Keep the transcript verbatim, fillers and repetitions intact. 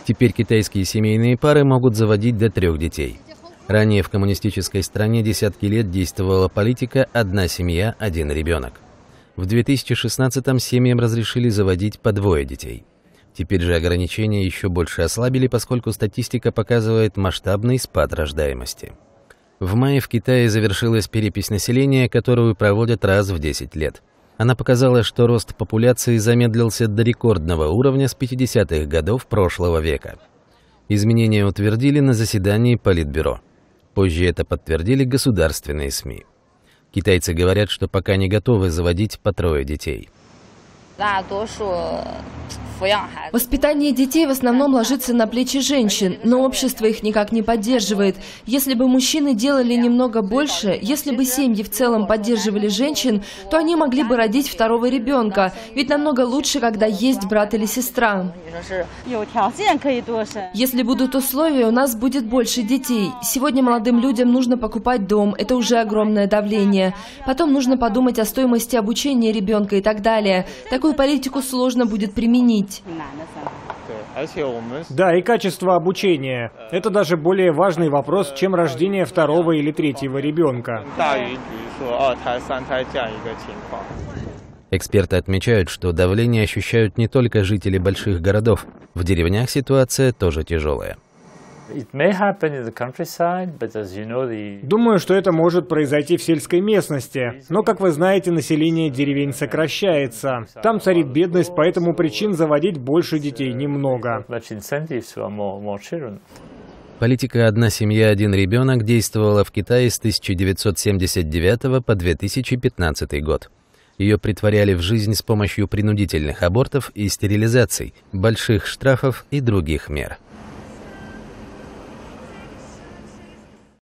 Теперь китайские семейные пары могут заводить до трех детей. Ранее в коммунистической стране десятки лет действовала политика «одна семья, один ребенок». В две тысячи шестнадцатом семьям разрешили заводить по двое детей. Теперь же ограничения еще больше ослабили, поскольку статистика показывает масштабный спад рождаемости. В мае в Китае завершилась перепись населения, которую проводят раз в десять лет. Она показала, что рост популяции замедлился до рекордного уровня с пятидесятых годов прошлого века. Изменения утвердили на заседании Политбюро. Позже это подтвердили государственные СМИ. Китайцы говорят, что пока не готовы заводить по трое детей. Воспитание детей в основном ложится на плечи женщин, но общество их никак не поддерживает. Если бы мужчины делали немного больше, если бы семьи в целом поддерживали женщин, то они могли бы родить второго ребенка. Ведь намного лучше, когда есть брат или сестра. Если будут условия, у нас будет больше детей. Сегодня молодым людям нужно покупать дом, это уже огромное давление. Потом нужно подумать о стоимости обучения ребенка и так далее. Такую политику сложно будет применить. Да, и качество обучения. Это даже более важный вопрос, чем рождение второго или третьего ребенка. Эксперты отмечают, что давление ощущают не только жители больших городов. В деревнях ситуация тоже тяжелая. Думаю, что это может произойти в сельской местности. Но, как вы знаете, население деревень сокращается. Там царит бедность, поэтому причин заводить больше детей немного. Политика «одна семья, один ребенок» действовала в Китае с тысяча девятьсот семьдесят девятого по две тысячи пятнадцатый год. Ее претворяли в жизнь с помощью принудительных абортов и стерилизаций, больших штрафов и других мер.